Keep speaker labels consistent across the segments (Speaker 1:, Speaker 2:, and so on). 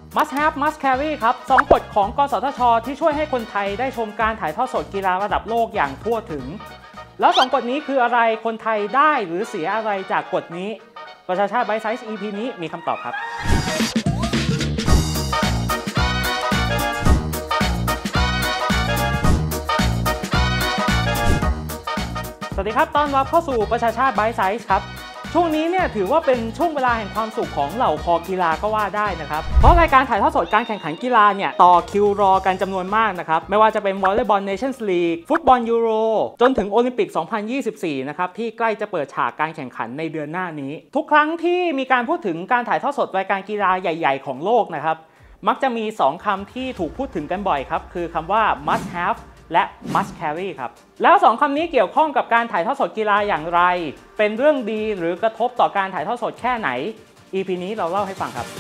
Speaker 1: Must Have Must Carry ครับ2 กฎของกสทช.ที่ช่วยให้คนไทยได้ชมการถ่ายทอดสดกีฬาระดับโลกอย่างทั่วถึงแล้ว2 กฎนี้คืออะไรคนไทยได้หรือเสียอะไรจากกฎนี้ประชาชาติไบต์ไซส์ EP นี้มีคำตอบครับสวัสดีครับต้อนรับเข้าสู่ประชาชาติไบต์ไซส์ครับช่วงนี้เนี่ยถือว่าเป็นช่วงเวลาแห่งความสุขของเหล่าคอกีฬาก็ว่าได้นะครับเพราะรายการถ่ายทอดสดการแข่งขันกีฬาเนี่ยต่อคิวรอกันจำนวนมากนะครับไม่ว่าจะเป็นวอลเลย์บอลเนชั่นส์ลีกฟุตบอลยูโรจนถึงโอลิมปิก 2024 นะครับที่ใกล้จะเปิดฉากการแข่งขันในเดือนหน้านี้ทุกครั้งที่มีการพูดถึงการถ่ายทอดสดรายการกีฬาใหญ่ๆของโลกนะครับมักจะมี2 คำที่ถูกพูดถึงกันบ่อยครับคือคำว่า must have และ must carry ครับแล้ว2 คำนี้เกี่ยวข้องกับการถ่ายทอดสดกีฬาอย่างไรเป็นเรื่องดีหรือกระทบต่อการถ่ายทอดสดแค่ไหน EP นี้เราเล่าให้ฟังครับ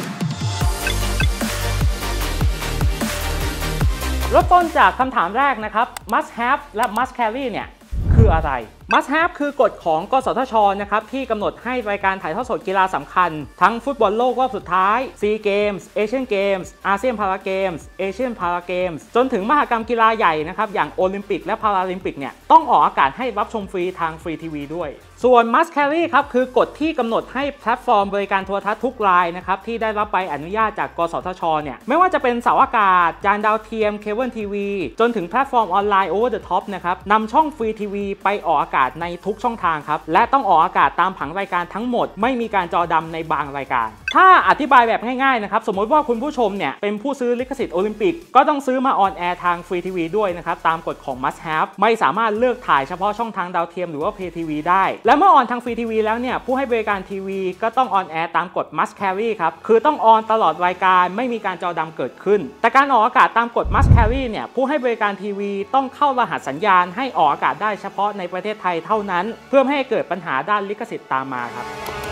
Speaker 1: เริ่มต้นจากคำถามแรกนะครับ must have และ must carry เนี่ยคืออะไร Must Have คือกฎของกสทช.นะครับที่กำหนดให้รายการถ่ายทอดสดกีฬาสำคัญทั้งฟุตบอลโลกรอบสุดท้ายซีเกมส์เอเชียนเกมส์อาเซียนพาราเกมส์เอเชียนพาราเกมส์จนถึงมหกรรมกีฬาใหญ่นะครับอย่างโอลิมปิกและพาราลิมปิกเนี่ยต้องออกอากาศให้รับชมฟรีทางฟรีทีวีด้วยส่วน Must Carry ครับคือกฎที่กำหนดให้แพลตฟอร์มบริการโทรทัศน์ทุกรายนะครับที่ได้รับใบอนุญาตจากกสทช.เนี่ยไม่ว่าจะเป็นเสาอากาศจานดาวเทียมเคเบิลทีวีจนถึงแพลตฟอร์มออนไลน์ Over the Top นะครับนำช่องฟรีทีวีไปออกอากาศในทุกช่องทางครับและต้องออกอากาศตามผังรายการทั้งหมดไม่มีการจอดำในบางรายการถ้าอธิบายแบบง่ายๆนะครับสมมติว่าคุณผู้ชมเนี่ยเป็นผู้ซื้อลิขสิทธิ์โอลิมปิกก็ต้องซื้อมาออนแอร์ทางฟรีทีวีด้วยนะครับตามกฎของ Must Have ไม่สามารถเลือกถ่ายเฉพาะช่องทางดาวเทียมหรือว่า Pay TV ได้และเมื่อออนทางฟรีทีวีแล้วเนี่ยผู้ให้บริการทีวีก็ต้องออนแอร์ตามกฎ Must Carry ครับคือต้องออนตลอดรายการไม่มีการจอดำเกิดขึ้นแต่การออกอากาศตามกฎ Must Carry เนี่ยผู้ให้บริการทีวีต้องเข้ารหัสสัญญาณให้ออกอากาศได้เฉพาะในประเทศไทยเท่านั้นเพื่อไม่ให้เกิดปัญหาด้านลิขสิทธิ์ตามมาครับ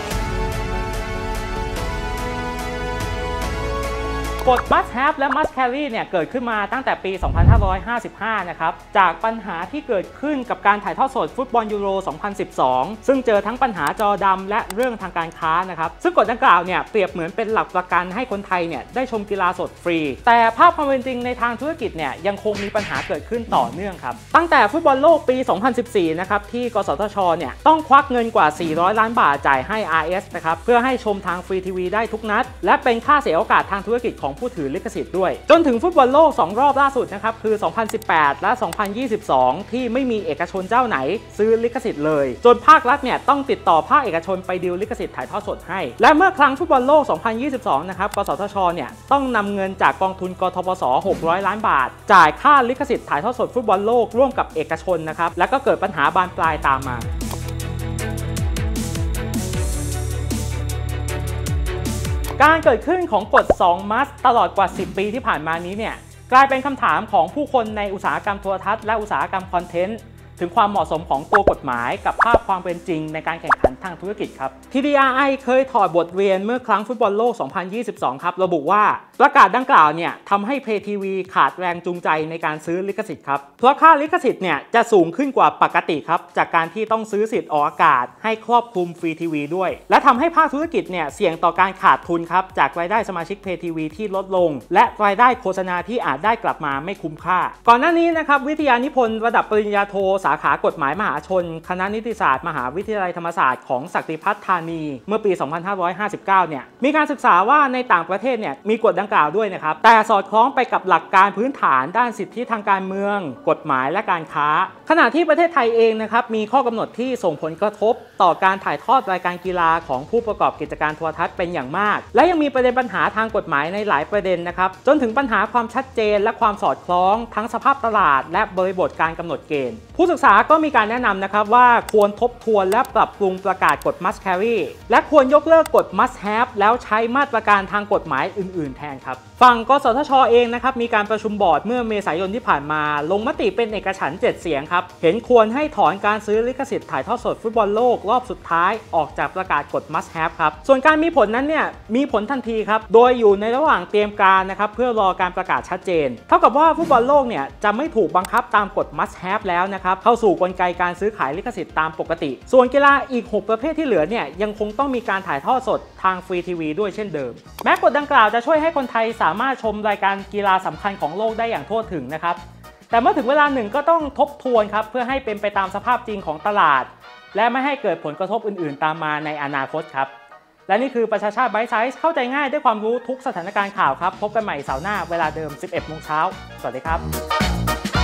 Speaker 1: กฎ Must Have และ Must Carry เนี่ยเกิดขึ้นมาตั้งแต่ปี 2555 นะครับจากปัญหาที่เกิดขึ้นกับการถ่ายทอดสดฟุตบอลยูโร 2012 ซึ่งเจอทั้งปัญหาจอดำและเรื่องทางการค้านะครับซึ่งกฎดังกล่าวเนี่ยเปรียบเหมือนเป็นหลักประกันให้คนไทยเนี่ยได้ชมกีฬาสดฟรีแต่ภาพความเป็นจริงในทางธุรกิจเนี่ยยังคงมีปัญหาเกิดขึ้นต่อเนื่องครับตั้งแต่ฟุตบอลโลกปี 2014 นะครับที่กสทช.เนี่ยต้องควักเงินกว่า 400 ล้านบาทจ่ายให้ RS นะครับเพื่อให้ชมทางฟรีทีวีได้ทุกนัดและเป็นค่าเสียโอกาสทางธุรกิจของผู้ถือลิขสิทธิ์ด้วยจนถึงฟุตบอลโลก2 รอบล่าสุดนะครับคือ 2018 และ 2022 ที่ไม่มีเอกชนเจ้าไหนซื้อลิขสิทธิ์เลยจนภาครัฐเนี่ยต้องติดต่อภาคเอกชนไปดีลลิขสิทธิ์ถ่ายทอดสดให้และเมื่อครั้งฟุตบอลโลก 2022 นะครับกสทช.เนี่ยต้องนำเงินจากกองทุนกทปส. 600 ล้านบาทจ่ายค่าลิขสิทธิ์ถ่ายทอดสดฟุตบอลโลกร่วมกับเอกชนนะครับแล้วก็เกิดปัญหาบานปลายตามมาการเกิดขึ้นของกฎ2 Must ตลอดกว่า 10 ปีที่ผ่านมานี้เนี่ยกลายเป็นคำถามของผู้คนในอุตสาหกรรมโทรทัศน์และอุตสาหกรรมคอนเทนต์ถึงความเหมาะสมของตัวกฎหมายกับภาพความเป็นจริงในการแข่งขันทางธุรกิจครับ TDRI เคยถอดบทเรียนเมื่อครั้งฟุตบอลโลก 2022 ครับระบุว่าประกาศดังกล่าวเนี่ยทำให้ Pay TV ขาดแรงจูงใจในการซื้อลิขสิทธิ์ครับเพราะค่าลิขสิทธิ์เนี่ยจะสูงขึ้นกว่าปกติครับจากการที่ต้องซื้อสิทธิ์ออกอากาศให้ครอบคลุมฟรีทีวีด้วยและทำให้ภาคธุรกิจเนี่ยเสี่ยงต่อการขาดทุนครับจากรายได้สมาชิก Pay TV ที่ลดลงและรายได้โฆษณาที่อาจได้กลับมาไม่คุ้มค่าก่อนหน้านี้นะครับวิทยานิพนธ์ระดับปริญญาโทสาขากฎหมายมหาชนคณะนิติศาสตร์มหาวิทยาลัยธรรมศาสตร์ของศักดิพัฒน์ธานีเมื่อปี 2559 เนี่ยมีการศึกษาว่าในต่างประเทศเนี่ยมีกฎดังกล่าวด้วยนะครับแต่สอดคล้องไปกับหลักการพื้นฐานด้านสิทธิทางการเมืองกฎหมายและการค้าขณะที่ประเทศไทยเองนะครับมีข้อกำหนดที่ส่งผลกระทบต่อการถ่ายทอดรายการกีฬาของผู้ประกอบกิจการโทรทัศน์เป็นอย่างมากและยังมีประเด็นปัญหาทางกฎหมายในหลายประเด็นนะครับจนถึงปัญหาความชัดเจนและความสอดคล้องทั้งสภาพตลาดและบริบทการกำหนดเกณฑ์ผู้ศึกษาก็มีการแนะนำนะครับว่าควรทบทวนและปรับปรุงประกาศกฎ Must Carry และควรยกเลิกกฎ Must Have แล้วใช้มาตรการทางกฎหมายอื่นๆแทนครับฝั่งกสทช.เองนะครับมีการประชุมบอร์ดเมื่อเมษายนที่ผ่านมาลงมติเป็นเอกฉันท์7 เสียงครับเห็นควรให้ถอนการซื้อลิขสิทธิ์ถ่ายทอดสดฟุตบอลโลกรอบสุดท้ายออกจากประกาศกฎ Must Have ครับส่วนการมีผลนั้นเนี่ยมีผลทันทีครับโดยอยู่ในระหว่างเตรียมการนะครับเพื่อรอการประกาศชัดเจนเท่ากับว่าฟุตบอลโลกเนี่ยจะไม่ถูกบังคับตามกฎ Must Have แล้วนะครับเข้าสู่กลไกการซื้อขายลิขสิทธิ์ตามปกติส่วนกีฬาอีก6ประเภทที่เหลือเนี่ยยังคงต้องมีการถ่ายทอดสดทางฟรีทีวีด้วยเช่นเดิมแม้กฎดังกล่าวจะช่วยให้คนไทยสามารถชมรายการกีฬาสำคัญของโลกได้อย่างทั่วถึงนะครับแต่เมื่อถึงเวลาหนึ่งก็ต้องทบทวนครับเพื่อให้เป็นไปตามสภาพจริงของตลาดและไม่ให้เกิดผลกระทบอื่นๆตามมาในอนาคตครับและนี่คือประชาชาติไบท์ไซส์เข้าใจง่ายด้วยความรู้ทุกสถานการณ์ข่าวครับพบกันใหม่เสาร์หน้าเวลาเดิม 11 โมงเช้าสวัสดีครับ